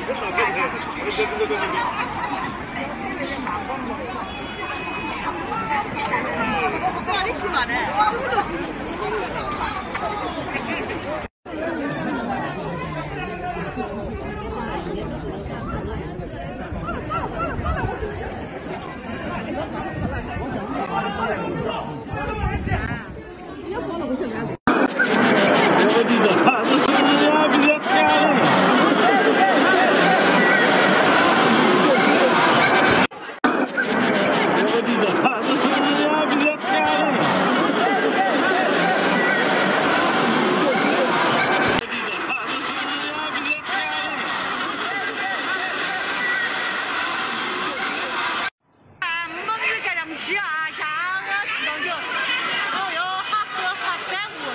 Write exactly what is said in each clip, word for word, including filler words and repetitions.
七啊，下个四到九，哦哟，好喝好三五，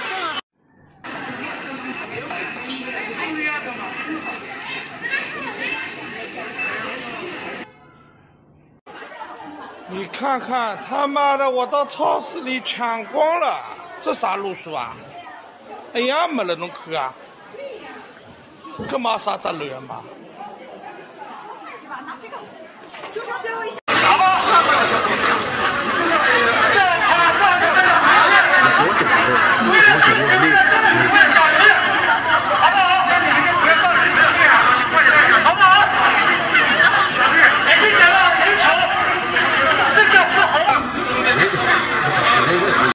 你看看，他妈的，我到超市里抢光了，这啥路数啊？哎呀，没那种去啊，干嘛啥责任嘛？